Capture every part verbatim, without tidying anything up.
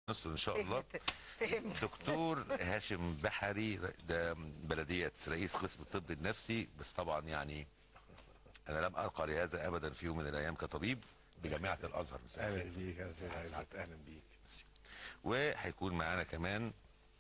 نصر ان شاء الله. فهمت. دكتور هاشم بحري، ده بلديه رئيس قسم الطب النفسي، بس طبعا يعني انا لم ارقى لهذا ابدا في يوم من الايام كطبيب بجامعه الازهر. اهلا بيك يا استاذ عزت، اهلا بيك. وهيكون معانا كمان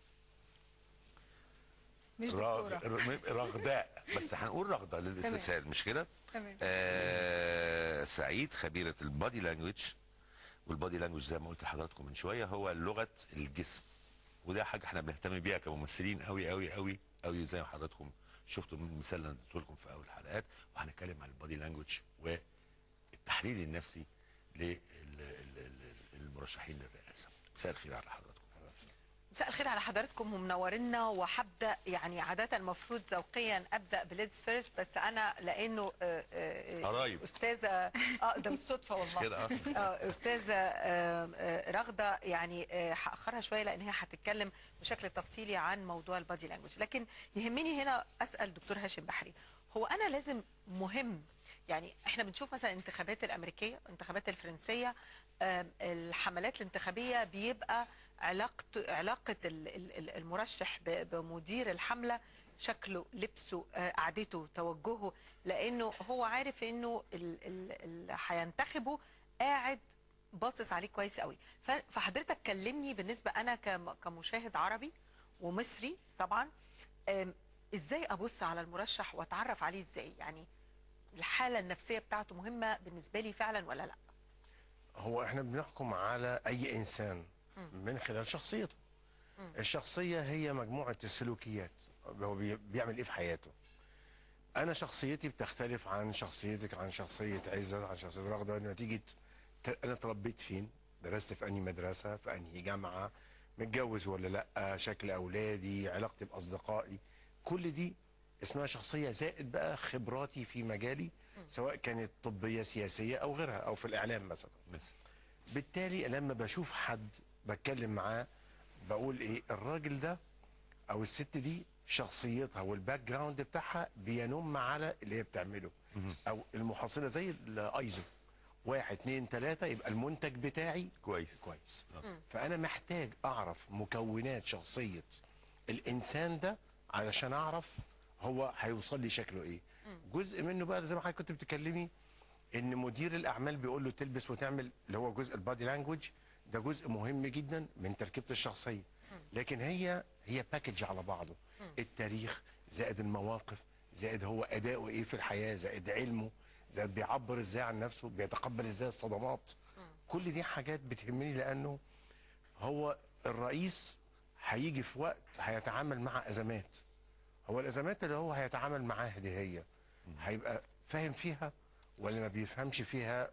مش رغ... دكتورة. رغداء، بس هنقول رغدة للاستسهال، مش كده؟ تمام. آه سعيد، خبيرة البادي لانجوج. والبادي لانجوج زي ما قلت لحضراتكم من شوية هو لغة الجسم، وده حاجة احنا بنهتم بيها كممثلين قوي قوي قوي قوي، زي ما حضراتكم شفتوا من المثال اللي اديته لكم في اول الحلقات. وهنتكلم عن البادي لانجوج والتحليل النفسي للمرشحين للرئاسة. مساء الخير على حضراتكم. مساء الخير على حضراتكم ومنورنا. وهبدا يعني عاده المفروض ذوقيا ابدا بليدز فيرست، بس انا لانه آه، آه، قرايب استاذه اه ده بالصدفه والله كده اه آه، استاذه آه، آه، رغده، يعني آه، هاخرها شويه لان هي هتتكلم بشكل تفصيلي عن موضوع البادي لانجوج. لكن يهمني هنا اسال دكتور هاشم بحري، هو انا لازم مهم يعني احنا بنشوف مثلا الانتخابات الامريكيه، الانتخابات الفرنسيه، الحملات الانتخابيه بيبقى علاقته علاقه المرشح بمدير الحمله، شكله، لبسه، قعدته، توجهه، لانه هو عارف انه اللي هينتخبه قاعد باصص عليه كويس قوي. فحضرتك كلمني بالنسبه انا كمشاهد عربي ومصري طبعا، ازاي ابص على المرشح واتعرف عليه ازاي؟ يعني الحاله النفسيه بتاعته مهمه بالنسبه لي فعلا ولا لا؟ هو احنا بنحكم على اي انسان من خلال شخصيته. م. الشخصيه هي مجموعه السلوكيات، هو بيعمل ايه في حياته. انا شخصيتي بتختلف عن شخصيتك، عن شخصيه عزت، عن شخصيه رغده، نتيجه انا اتربيت فين، درست في انهي مدرسه، في انهي جامعه، متجوز ولا لا، شكل اولادي، علاقتي باصدقائي، كل دي اسمها شخصيه، زائد بقى خبراتي في مجالي سواء كانت طبيه، سياسيه او غيرها، او في الاعلام مثلا. مثلا بالتالي لما بشوف حد بتكلم معاه بقول ايه، الراجل ده او الست دي شخصيتها والباك جراوند بتاعها بينم على اللي هي بتعمله، او المحصله زي الايزو واحد اتنين تلاته، يبقى المنتج بتاعي كويس كويس. أه. فانا محتاج اعرف مكونات شخصيه الانسان ده علشان اعرف هو هيوصل لي شكله ايه. جزء منه بقى زي ما حضرتك كنت بتتكلمي، ان مدير الاعمال بيقول له تلبس وتعمل، اللي هو جزء البادي لانجوج، ده جزء مهم جدا من تركيبه الشخصيه. لكن هي هي باكج على بعضه، التاريخ زائد المواقف، زائد هو اداؤه ايه في الحياه، زائد علمه، زائد بيعبر ازاي عن نفسه، بيتقبل ازاي الصدمات. كل دي حاجات بتهمني، لانه هو الرئيس هيجي في وقت هيتعامل مع ازمات. هو الازمات اللي هو هيتعامل معاها دي هي هيبقى فاهم فيها ولا ما بيفهمش فيها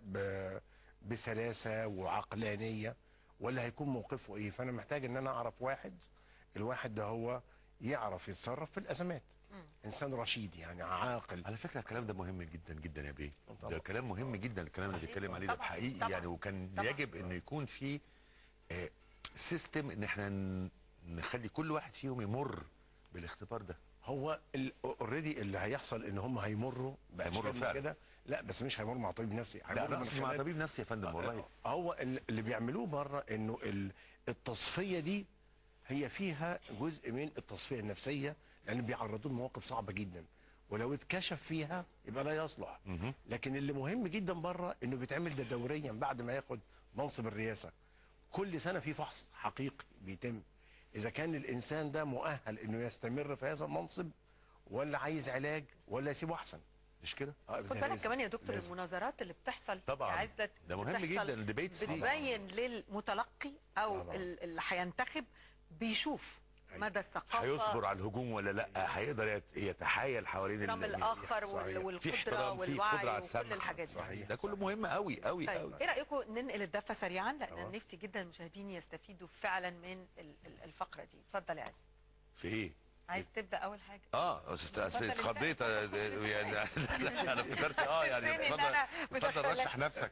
بسلاسه وعقلانيه، ولا هيكون موقفه ايه؟ فانا محتاج ان انا اعرف واحد، الواحد ده هو يعرف يتصرف في الازمات. مم. انسان رشيد يعني عاقل. على فكره الكلام ده مهم جدا جدا يا بيه، طبعا. ده كلام مهم جدا الكلام اللي بيتكلم عليه ده حقيقي طبعا. يعني وكان طبعا. يجب انه يكون في آه سيستم ان احنا نخلي كل واحد فيهم يمر بالاختبار ده. هو اوريدي اللي هيحصل ان هم هيمروا هيمروا كده، لا بس مش هيمروا مع طبيب نفسي، لا لا مش مع طبيب نفسي يا فندم والله. هو اللي بيعملوه بره انه التصفيه دي هي فيها جزء من التصفيه النفسيه، لان بيعرضوه لمواقف صعبه جدا، ولو اتكشف فيها يبقى لا يصلح. لكن اللي مهم جدا بره انه بيتعمل ده دوريا بعد ما ياخد منصب الرئاسه. كل سنه في فحص حقيقي بيتم اذا كان الانسان ده مؤهل انه يستمر في هذا المنصب، ولا عايز علاج، ولا يسيبه احسن. مش كده؟ اه خد بالك كمان يا دكتور لازم. المناظرات اللي بتحصل طبعا عزت ده مهم جدا، الديبيتس دي بتبين للمتلقي او طبعا. اللي هينتخب بيشوف مدى الثقافه، هيصبر على الهجوم ولا لا، هيقدر يتحايل حوالين احترام الاخر والقدره والوعي وكل الحاجات دي. ده كله مهم قوي قوي طيب قوي. ايه رايكم ننقل الدفه سريعا، لان نفسي جدا المشاهدين يستفيدوا فعلا من الفقره دي. اتفضل يا عز. في ايه؟ عايز تبدا اول حاجه؟ اه اتخضيت يعني انا افتكرت اه يعني اتفضل اتفضل رشح نفسك.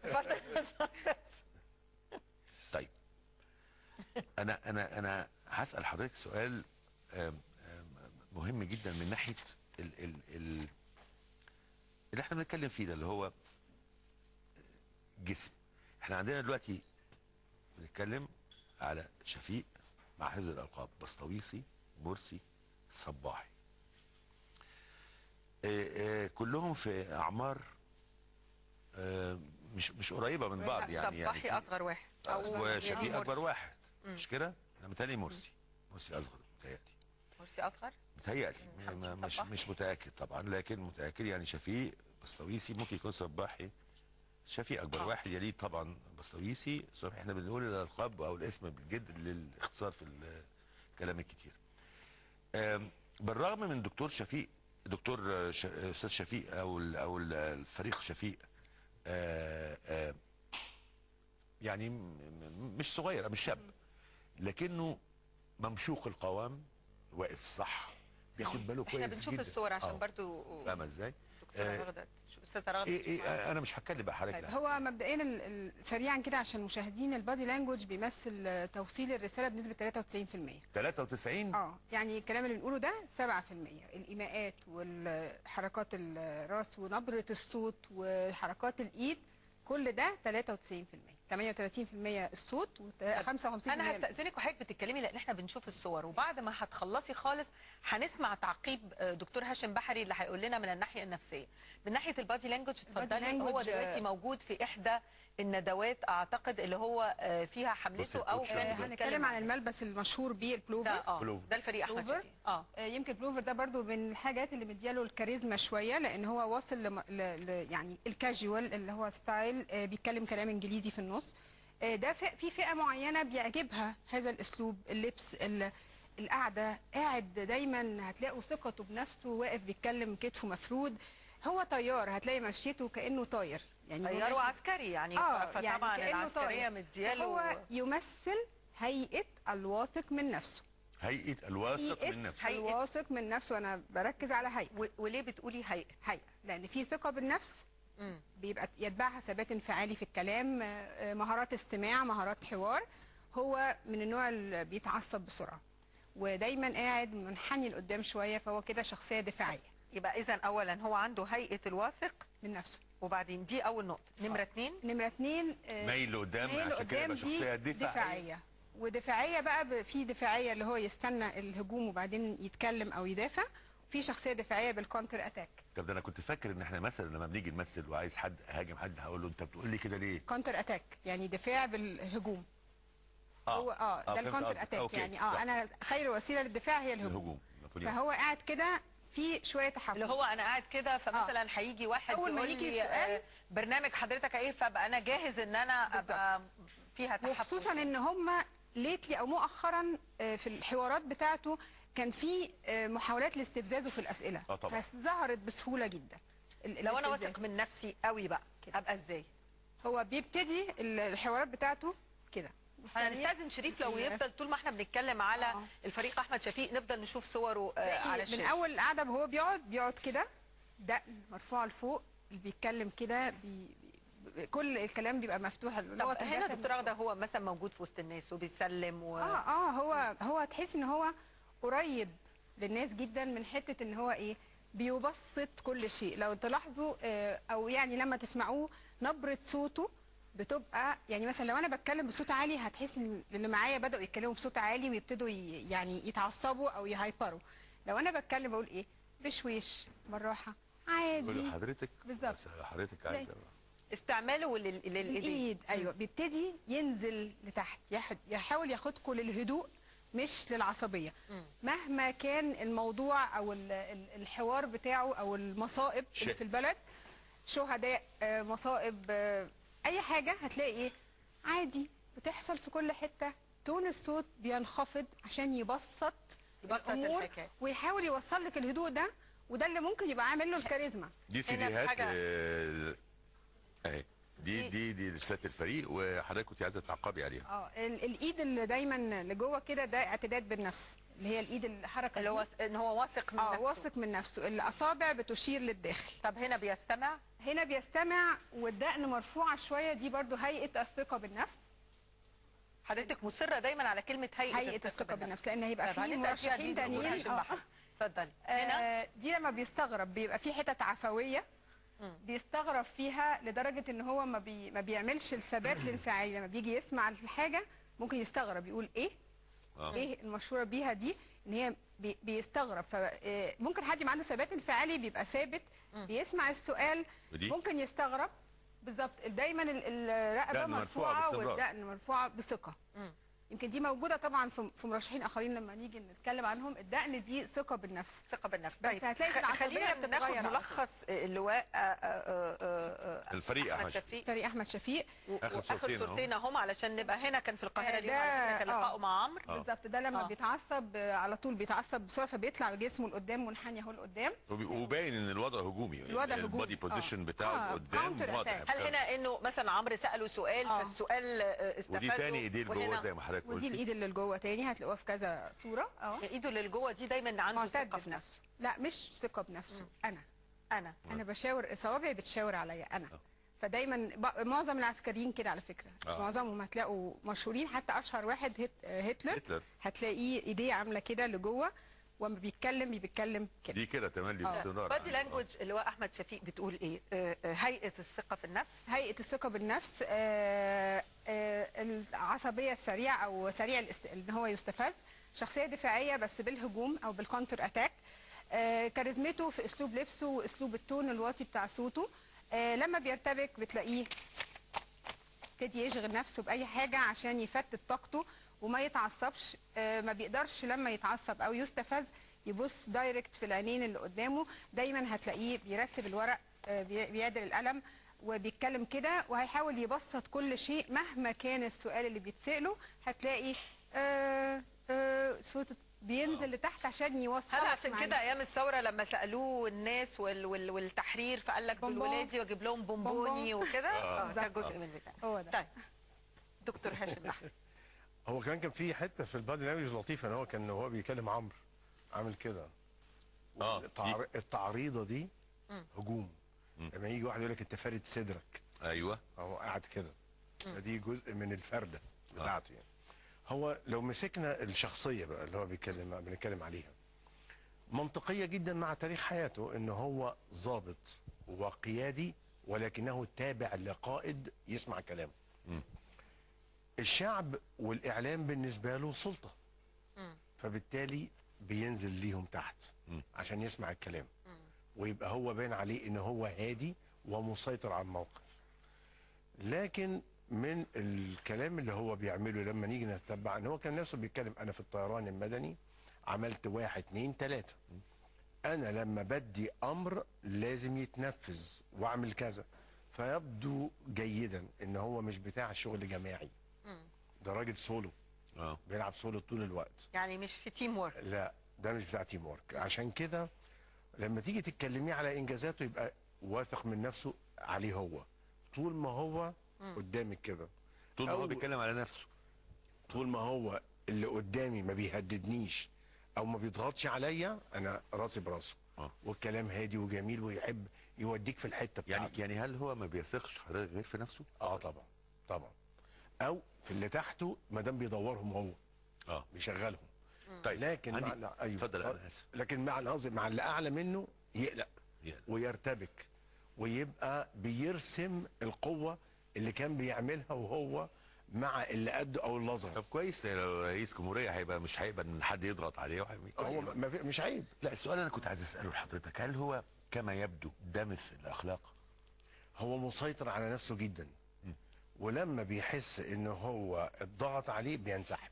طيب انا انا انا هسال حضرتك سؤال مهم جدا من ناحيه ال ال ال اللي احنا بنتكلم فيه ده، اللي هو جسم. احنا عندنا دلوقتي بنتكلم على شفيق مع حفظ الالقاب بسطويسي مرسي صباحي. آه، آه، كلهم في اعمار آه، مش مش قريبه من بعض يعني يعني صباحي في- اصغر واحد وشفيق مرسي. اكبر واحد مش كده؟ انا متهيألي مرسي مرسي اصغر متهيألي مرسي اصغر. متهيألي خمسين ما- مش صباحي. مش متأكد طبعا، لكن متأكد يعني شفيق بسطويسي ممكن يكون صباحي. شفيق اكبر آه. واحد يليه طبعا بسطويسي. صبحي احنا بنقول الالقاب او الاسم بالجد للاختصار في الكلام الكتير. آم، بالرغم من دكتور شفيق دكتور آه، ش- آه، استاذ شفيق او ال- او ال- الفريق شفيق آه، آه، يعني م- م- مش صغير مش شاب، لكنه ممشوق القوام، واقف صح، بياخد باله كويس احنا جدا. بنشوف الصور عشان آه. برضو فاهمه ازاي؟ دكتوره آه، رغده استاذه رغده ايه ايه آه، انا مش هتكلم بقى حضرتك. طيب لا. هو مبدئيا ال- ال- سريعا كده عشان المشاهدين، البادي لانجوج بيمثل آه، توصيل الرساله بنسبه ثلاثة وتسعين في المية. ثلاثة وتسعين اه يعني الكلام اللي بنقوله ده سبعة في المية، الايماءات والحركات الراس ونبره الصوت وحركات الايد كل ده ثلاثة وتسعين في المية. ثمانية وثلاثين في المية الصوت و55% انا هستاذنك وحضرتك بتتكلمي لان احنا بنشوف الصور، وبعد ما هتخلصي خالص هنسمع تعقيب آه، دكتور هاشم بحري اللي هيقول لنا من الناحيه النفسيه. من ناحيه البادي لانجوج اتفضلي. هو لانجوج، دلوقتي آه، موجود في احدى الندوات اعتقد اللي هو آه، فيها بصي حملته الكوتش او اللي كان موجود. هنتكلم عن الملبس المشهور بيه ده البلوفر. اه بلوفر. ده الفريق احمد بلوفر. شفيق. اه آه، يمكن بلوفر ده برضو من الحاجات اللي مدياله الكاريزما شويه، لان هو واصل لم... ل... ل... يعني الكاجوال اللي هو ستايل، آه، بيتكلم كلام انجليزي في النص. آه، ده في في فئه معينه بيعجبها هذا الاسلوب، اللبس، ال... القعده، قاعد دايما هتلاقوا ثقته بنفسه، واقف بيتكلم كتفه مفرود. هو طيار، هتلاقي مشيته كانه طاير يعني. هو طيار ماشي- وعسكري يعني اه ف- يعني فطبعا كأنه العسكريه طاير. مدياله. هو يمثل هيئه الواثق من نفسه. هيئه الواثق هيئة من نفسه. هيئة- الواثق من نفسه، انا بركز على هيئه. و- وليه بتقولي هيئه؟ هيئه لان في ثقه بالنفس، مم. بيبقى يتبعها ثبات انفعالي في الكلام، آه، آه، مهارات استماع، مهارات حوار. هو من النوع اللي بيتعصب بسرعه ودايما قاعد منحني لقدام شويه، فهو كده شخصيه دفاعيه يبقى اذا اولا هو عنده هيئه الواثق، من نفسه. وبعدين دي اول نقطه. نمره اتنين نمره اتنين، آه، مايل لقدام مايل عشان كده لقدام يبقى شخصيه دي دفاعيه. دفاعيه. ودفاعيه بقى ب- في دفاعيه اللي هو يستنى الهجوم وبعدين يتكلم او يدافع، في شخصيه دفاعيه بالكونتر اتاك. طب ده انا كنت فاكر ان احنا مثلا لما بنيجي نمثل وعايز حد هاجم حد هقول له انت بتقول لي كده ليه؟ كونتر اتاك يعني دفاع بالهجوم. هو اه ده فهمت الكونتر قصدك. اتاك أوكي، يعني صح. اه انا خير وسيله للدفاع هي الهجوم. الهجوم نابليون. فهو قاعد كده في شويه تحفظ. اللي هو انا قاعد كده فمثلا هيجي واحد أول ما يقول يجي لي السؤال- آه، برنامج حضرتك ايه، فابقى انا جاهز ان انا ابقى فيها تحفظ. وخصوصا ان هم ليتلي او مؤخرا آه، في الحوارات بتاعته كان في آه، محاولات لاستفزازه في الاسئله، آه طبعا. فظهرت بسهوله جدا. ال- لو انا الاستفزاز. واثق من نفسي قوي بقى كده. ابقى ازاي؟ هو بيبتدي ال- الحوارات بتاعته كده. هنستاذن شريف لو يفضل طول ما احنا بنتكلم على آه. الفريق احمد شفيق نفضل نشوف صوره آه، على من الشاشه. اول القعده وهو بيقعد بيقعد كده، دقن مرفوعه لفوق، اللي بيتكلم كده بي بي كل الكلام بيبقى مفتوح. طب لغة هنا الجسد دكتور رغده هو مثلا موجود في وسط الناس وبيسلم و... اه اه هو هو تحس ان هو قريب للناس جدا، من حته ان هو ايه، بيبسط كل شيء. لو تلاحظوا آه او يعني لما تسمعوه نبره صوته بتبقى يعني مثلا لو انا بتكلم بصوت عالي هتحس ان اللي معايا بداوا يتكلموا بصوت عالي ويبتدوا ي- يعني يتعصبوا او يهايبروا. لو انا بتكلم بقول ايه، بشويش، بالراحه، بقول عادي. لحضرتك بالظبط. بس حضرتك عايزه استعماله لل- للايدين. الايد ايوه بيبتدي ينزل لتحت، يح- يحاول ياخدكم للهدوء مش للعصبيه. مهما كان الموضوع او ال- ال- الحوار بتاعه او المصائب شيء. اللي في البلد، شهداء، آه، مصائب، آه، اي حاجه هتلاقي ايه، عادي بتحصل في كل حته. تون الصوت بينخفض عشان يبسط يبسط الامور الحكاية. ويحاول يوصل لك الهدوء ده، وده اللي ممكن يبقى عامل له الكاريزما. دي هنا في سيديهات حاجة- آه، اهي دي دي- دي دي لسات الفريق وحضرتك كنت عايزه تعقبي عليها. اه ال- الايد اللي دايما لجوه كده ده اعتداد بالنفس، اللي هي الايد الحركه اللي هو دي. س- ان هو واثق من اه نفسه. واثق من نفسه، الاصابع بتشير للداخل. طب هنا بيستمع. هنا بيستمع والدقن مرفوعه شويه، دي برضو هيئه الثقه بالنفس. حضرتك مصره دايما على كلمه هيئه, هيئه الثقه بالنفس، لان هيبقى طب في هنسأل فيها مرشحين دي دكتور تانيين. هاشم اه بحر. اتفضلي. هنا آه، دي لما بيستغرب بيبقى في حتت عفويه، بيستغرب فيها لدرجه ان هو ما, بي ما بيعملش الثبات الانفعالي. لما بيجي يسمع الحاجه ممكن يستغرب يقول ايه آه. ايه المشهوره بيها دي، ان هي بي- بيستغرب. فممكن حد يبقى عنده ثبات انفعالي بيبقى ثابت بيسمع السؤال، ودي؟ ممكن يستغرب. بالظبط، دايما ال- الرقبه دقن مرفوعة مرفوعه باستمرار. والدقن مرفوعه بثقه. يمكن دي موجوده طبعا في في مرشحين اخرين لما نيجي نتكلم عنهم. الدقن دي ثقه بالنفس. ثقه بالنفس. بس طيب هتلاقي في خ- العصبية خلينا بتتغير ناخد على ملخص اللواء آه، آه، آه، آه، الفريق أحمد شفيق فريق احمد شفيق. و- آخر واخر صورتين أهو. صورتين اهم علشان نبقى هنا. كان في القاهره آه، اليوم ده- علشان كان آه. لقائه مع عمرو. آه. بالظبط، ده لما آه. بيتعصب آه، على طول بيتعصب بسرعه فبيطلع جسمه لقدام منحني اهو لقدام. وبي- وباين ان الوضع هجومي، الوضع هجومي. البادي بوزيشن آه. بتاعه آه، قدام counter واضح. attack. هل هنا انه مثلا عمرو ساله سؤال آه. فالسؤال آه، استفزه ودي تاني ايديه لجوه وهنا زي ما حضرتك ودي قلتي. الايد اللي لجوه تاني هتلاقوها في كذا صوره اه. ايده اللي لجوه دي دايما عنده معتد ثقه في نفسه. لا مش ثقه بنفسه. انا انا انا بشاور، صوابعي بتشاور عليا انا. فدايما ب- معظم العسكريين كده على فكره. آه. معظمهم هتلاقوا مشهورين، حتى اشهر واحد هت... هتلر, هتلر. هتلاقيه ايديه عامله كده لجوه، وما بيتكلم بيتكلم كده. دي كده تملي باستمرار. بادي لانجوج اللواء احمد شفيق بتقول ايه؟ آه، آه، هيئه الثقه في النفس. هيئه الثقه بالنفس، آه، آه، العصبيه السريعه او سريع الاست... ان هو يستفز، شخصيه دفاعيه بس بالهجوم او بالكونتر اتاك، آه، كاريزمته في اسلوب لبسه واسلوب التون الواطي بتاع صوته، آه، لما بيرتبك بتلاقيه يبتدي يشغل نفسه باي حاجه عشان يفتت طاقته وما يتعصبش، آه، ما بيقدرش لما يتعصب او يستفز يبص دايركت في العينين اللي قدامه. دايما هتلاقيه بيرتب الورق، آه، بي- بيعدل القلم وبيتكلم كده، وهيحاول يبسط كل شيء مهما كان السؤال اللي بيتسأله. هتلاقي آه آه صوت بينزل لتحت عشان يوصل. هل عشان كده ايام الثوره لما سالوه الناس وال وال والتحرير فقال لك دول بونبون. ولادي واجيب لهم بونبوني بونبون. وكده؟ اه ده بالظبط. جزء من البتاع. هو ده. طيب دكتور هاشم بحري. هو كمان كان في حته في البادي لانجوج لطيفه، ان هو كان وهو بيكلم عمرو عامل كده. اه التعر... التعريضه دي هجوم. لما يجي واحد يقول لك انت فارد صدرك، ايوه هو قاعد كده، دي جزء من الفرده بتاعته يعني. هو لو مسكنا الشخصيه بقى اللي هو بيتكلم بنتكلم عليها، منطقيه جدا مع تاريخ حياته، ان هو ضابط وقيادي ولكنه تابع لقائد يسمع كلامه. الشعب والاعلام بالنسبه له سلطه، فبالتالي بينزل ليهم تحت عشان يسمع الكلام، ويبقى هو باين عليه ان هو هادي ومسيطر على الموقف. لكن من الكلام اللي هو بيعمله لما نيجي نتبع، ان هو كان نفسه بيتكلم انا في الطيران المدني عملت واحد اتنين تلاته، انا لما بدي امر لازم يتنفذ واعمل كذا. فيبدو جيدا ان هو مش بتاع شغل جماعي، ده راجل سولو اه بيلعب سولو طول الوقت. يعني مش في تيم وورك. لا ده مش بتاع تيم ورك. عشان كده لما تيجي تتكلميه على انجازاته يبقى واثق من نفسه عليه هو، طول ما هو قدامك كده، طول ما هو أو- بيتكلم على نفسه. طول ما هو اللي قدامي ما بيهددنيش او ما بيضغطش عليا، انا راسي براسه. آه. والكلام هادي وجميل ويحب يوديك في الحته يعني بتاعته. يعني هل هو ما بيثقش حضرتك غير في نفسه؟ اه طبعا طبعا. او في اللي تحته ما دام بيدورهم هو اه بيشغلهم. طيب لكن عندي- مع ايوه اتفضل انا اسف. لكن مع القصد مع اللي اعلى منه يقلق يقلق. ويرتبك، ويبقى بيرسم القوه اللي كان بيعملها وهو مع اللي قده او اللي اصغر. طب كويس، لو رئيس جمهوريه هيبقى مش هيقبل ان حد يضغط عليه وهيعمل- هو ما في مش عيب. لا السؤال انا كنت عايز اساله لحضرتك، هل هو كما يبدو دمث الاخلاق؟ هو مسيطر على نفسه جدا، ولما بيحس ان هو الضغط عليه بينسحب.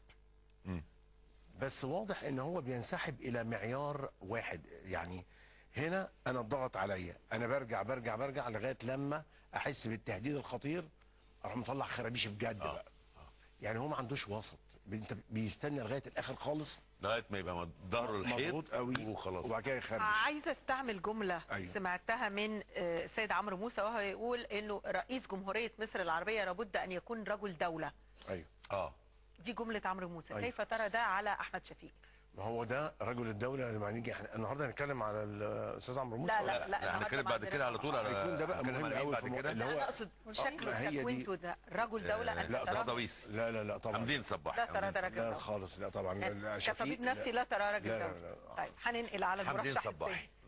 بس واضح ان هو بينسحب الى معيار واحد، يعني هنا انا الضغط عليا، انا برجع برجع برجع لغايه لما احس بالتهديد الخطير اروح مطلع خرابيش بجد آه. بقى. يعني هو ما عندوش وسط، انت بيستنى لغايه الاخر خالص، لغايه ما يبقى ظهره الحيط مضغوط قوي وخلاص. وبعد كده يخربش. عايزه استعمل جمله أيوة. سمعتها من آه، السيد عمرو موسى وهو يقول انه رئيس جمهوريه مصر العربيه لابد ان يكون رجل دوله. ايوه اه دي جمله عمرو موسى. أيوة. كيف ترى ده على احمد شفيق؟ ما هو ده رجل الدوله. لما نيجي احنا النهارده هنتكلم على الاستاذ عمرو موسى. لا ولا لا لا لا النهاردة هنتكلم ما بعد عندناش كده على طول على هيكون ده بقى هنتكلم مهم على مين قوي بعد في كده؟ اللي لا هو انا اقصد شكله ما هي دي. تكوينته ده رجل دوله انت لا تراه؟ طبعا. ضويس. لا لا لا طبعا. حمدين صباح. لا ترى ده راجل لا دوله. خالص لا طبعا. لا كطبيب شفيق نفسي لا ترى راجل لا لا دوله. لا. طيب هننقل على حمدين المرشح صباح. الثاني.